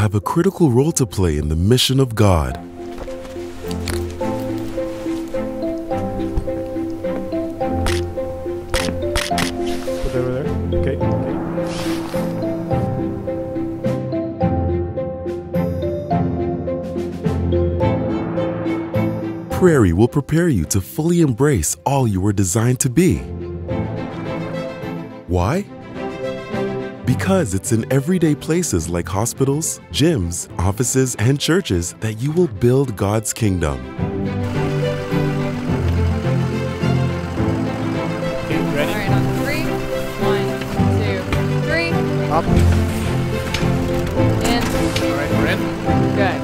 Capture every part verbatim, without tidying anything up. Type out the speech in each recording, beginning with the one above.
have a critical role to play in the mission of God. Put that over there. Okay, okay. Prairie will prepare you to fully embrace all you were designed to be. Why? Because it's in everyday places like hospitals, gyms, offices, and churches that you will build God's kingdom. Okay, ready? All right, on three. One, two, three. Up. In. All right, we're in. Good.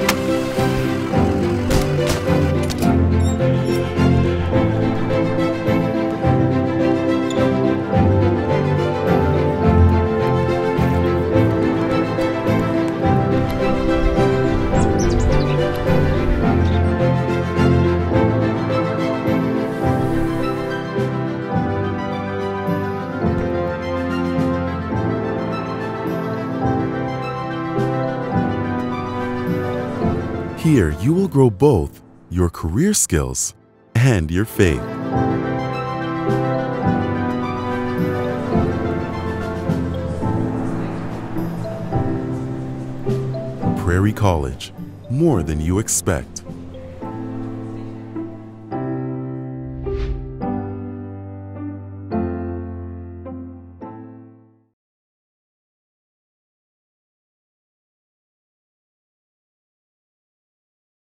Here, you will grow both your career skills and your faith. Prairie College, more than you expect.